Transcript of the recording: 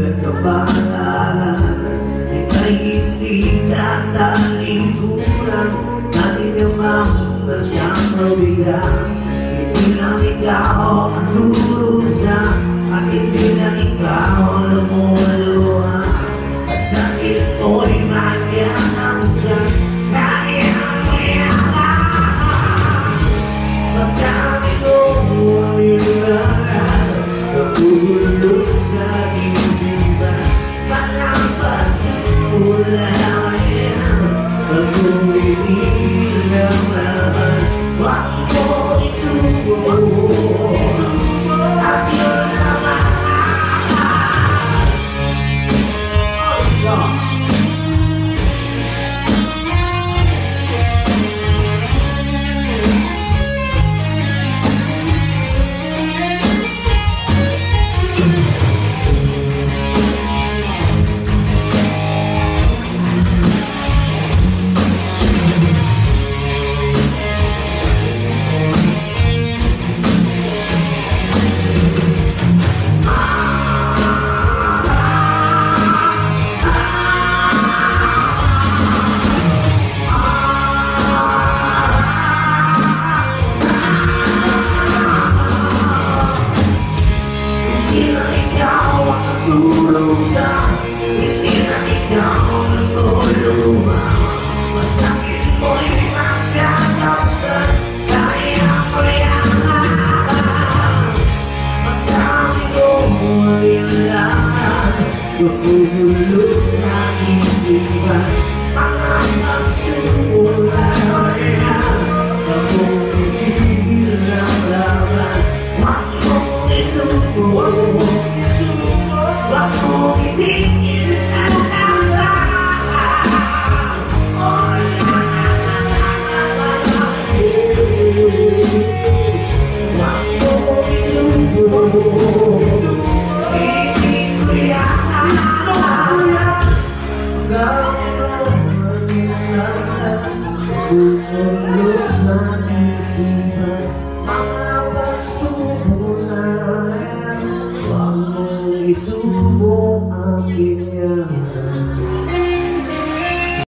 nagkabalalan, ika'y hindi ka talikuran. Natinamang na siyang mabigang, hindi lang ikaw ang durusa, at hindi lang ikaw ang lumuluha. Masakit ko'y magyanang siya, kaya mo yaman. Magkami ko ay ulangan, kapulot sa isipan, mga pagsimula yan. Pag-uwi ng laban, wag mo isubo, at yun naman. Hindi na ikaw naguluma, masakit mo'y magkakapsan, kaya mo yaman. Magkami ko ulilangan, nagulot sa isipan, mga magsimula yan. Pag-uwi ng laban, wag mong isubo, wag mong itigil ang laban. Oh, la la la la la la. Wag mong isubo, hindi ko yan. Gamit ang manilalan, bumulot sa isipan, mga pagsubok na yan. Wag mong isubo ang